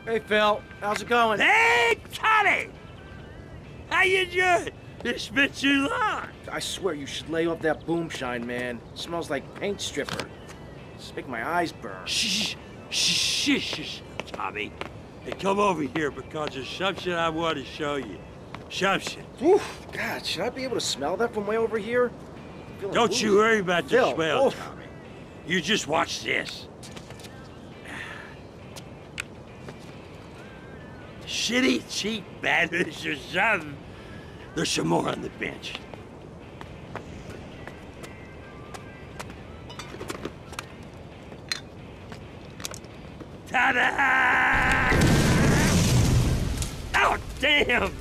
Hey, Phil. How's it going? Hey, Tommy! How you doing? It's been too long. I swear you should lay off that boomshine, man. It smells like paint stripper. It's making my eyes burn. Shh, shh, shh, shh, Tommy. Hey, come over here because there's something I want to show you. Something. Oof, God, should I be able to smell that from way over here? Don't you worry about the Phil, smell, oof. Tommy. You just watch this. Shitty, cheap bandits or something. There's some more on the bench. Ta-da! Oh, damn!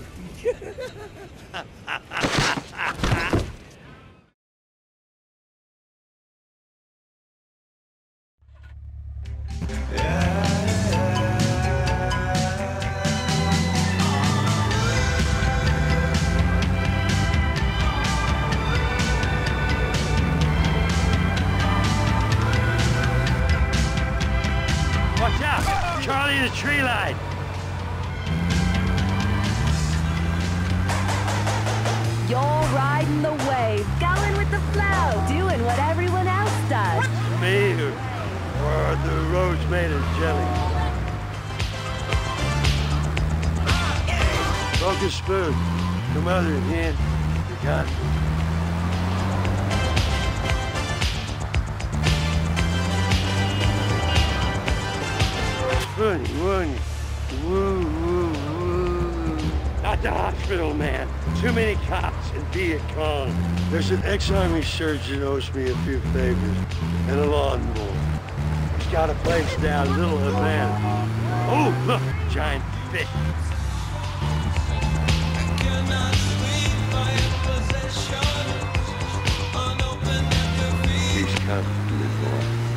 Watch out! Charlie in the tree line! You're riding the wave, going with the flow, doing what everyone else does. Me or the road's made of jelly. Broken spoon. Come other hand. You got it. Funny. Woo, woo, woo. Not the hospital, man. Too many cops and Viet Cong. There's an ex-army surgeon owes me a few favors and a lawnmower. He's got a place down Little Havana. Oh, look, giant fish. He's coming, boy.